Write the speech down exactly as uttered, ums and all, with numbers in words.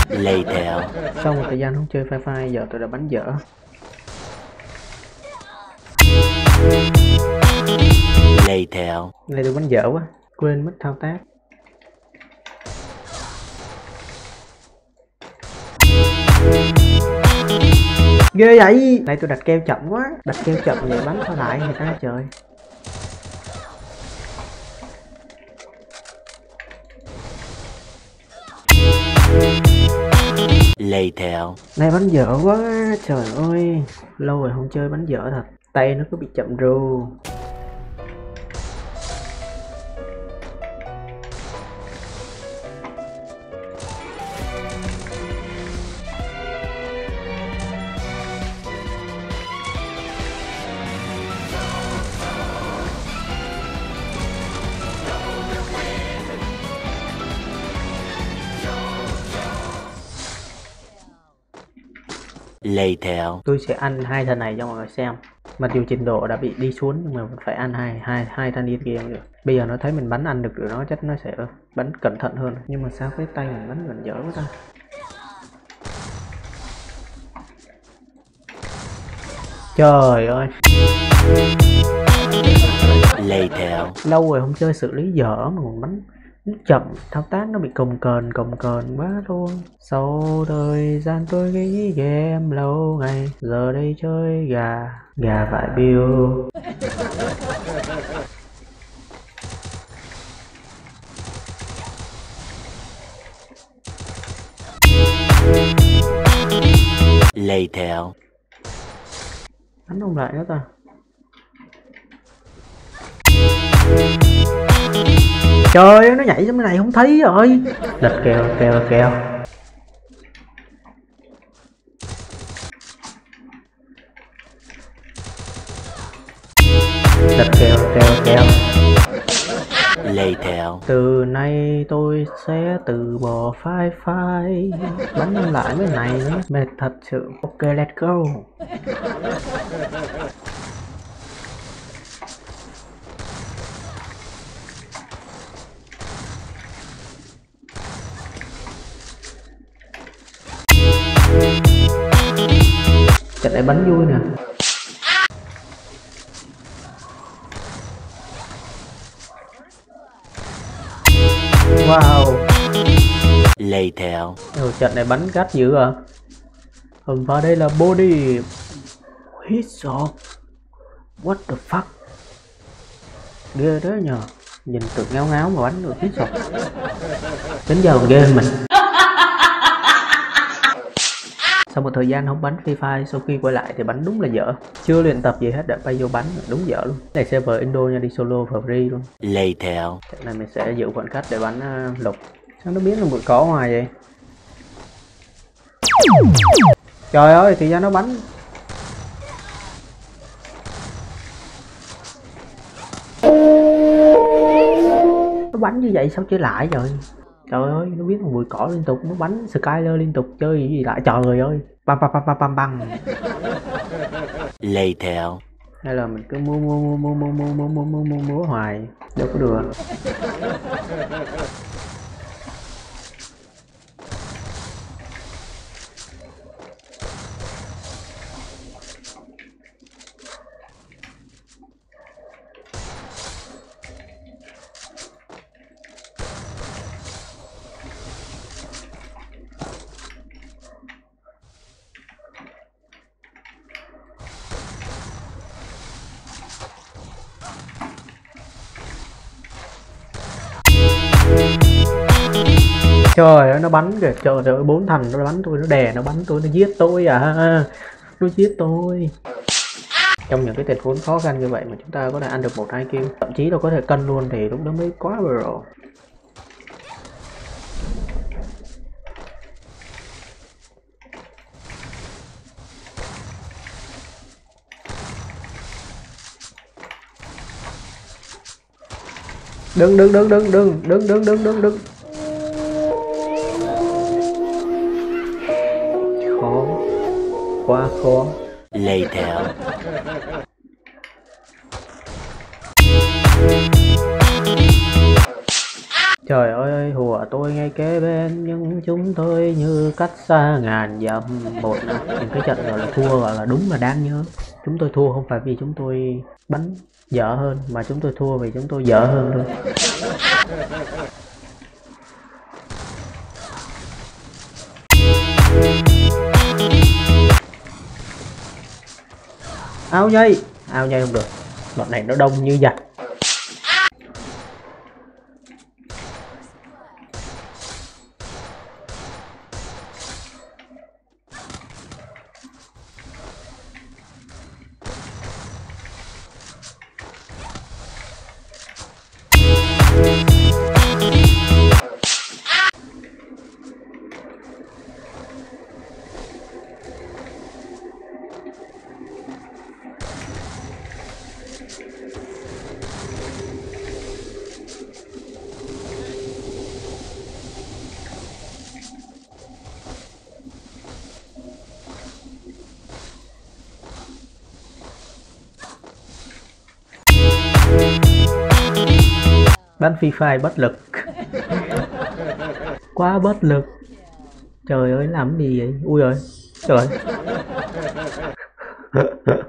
Later. Sau một thời gian không chơi Fire Fire, giờ tôi đã bắn dở. Later. Này tôi bắn dở quá, quên mất thao tác. Ghê vậy. Này tôi đặt keo chậm quá, đặt keo chậm vậy bắn sao lại người ta trời. Later. Này bắn dở quá, trời ơi. Lâu rồi không chơi bắn dở thật, tay nó cứ bị chậm ru. Later. Tôi sẽ ăn hai thằng này cho mọi người xem. Mặc dù trình độ đã bị đi xuống nhưng mà vẫn phải ăn hai hai hai thanh đi game được. Bây giờ nó thấy mình bắn ăn được rồi nó chắc nó sẽ bắn cẩn thận hơn. Nhưng mà sao cái tay mình bắn gần dở quá ta. Trời ơi. Later. Lâu rồi không chơi xử lý dở mà còn bắn nó chậm, thao tác nó bị cồng kềnh cồng kềnh quá luôn. Sau thời gian tôi ghi game lâu ngày, giờ đây chơi gà gà vải biêu. Later. Bắn không lại nữa ta. Trời ơi, nó nhảy trong cái này không thấy rồi. Lật kèo kèo kèo. Lật kèo kèo kèo. Later. Từ nay tôi sẽ từ bỏ Fire Fire. Bắn không lại mấy này nữa, mệt thật sự. Ok, let's go. Trận này bắn vui nè. Wow. Later. Rồi trận này bắn gắt dữ à. Ừ, và đây là body hit shot. What the fuck. Ghê đó nhờ. Nhìn tự ngáo ngáo mà bắn được hit shot. Đến giờ còn ghê hơn mình. Sau một thời gian không bắn Free Fire, sau khi quay lại thì bắn đúng là dở. Chưa luyện tập gì hết đã bay vô bắn, đúng dở luôn. Này server Indo nha, đi solo for free luôn. Later. Trận này mình sẽ giữ khoảng cách để bắn uh, lục. Sao nó biến là bụi cỏ ngoài vậy? Trời ơi, thì ra nó bắn. Nó bắn như vậy sao chơi lại rồi? Trời ơi, nó biết là bụi cỏ liên tục, nó bắn Skyler liên tục, chơi gì lại trời ơi. Bam bam bam bam bam bam. Later. Hay là mình cứ mua mua mua mua mua mua mua mua mua mua mua hoài, đâu có được. Trời ơi, nó bắn kìa, trời ơi, bốn thằng nó bắn tôi, nó đè, nó bắn tôi, nó giết tôi à, nó giết tôi. Trong những cái tình huống khó khăn như vậy mà chúng ta có thể ăn được một hai kill, thậm chí là có thể cân luôn thì lúc đó mới quá bro. Đừng đừng đừng đừng đừng đừng đừng đừng đừng đừng. Khó quá khó. Later. Trời ơi, hùa tôi ngay kế bên nhưng chúng tôi như cách xa ngàn dặm. Một nè, những cái trận gọi là thua gọi là đúng là đáng nhớ. Chúng tôi thua không phải vì chúng tôi bắn dở hơn, mà chúng tôi thua vì chúng tôi dở hơn thôi. Áo nhây, áo nhây không được. Bọn này nó đông như giặc. Bắn Free Fire bất lực. Quá bất lực. Trời ơi làm gì vậy? Ui rồi. Trời.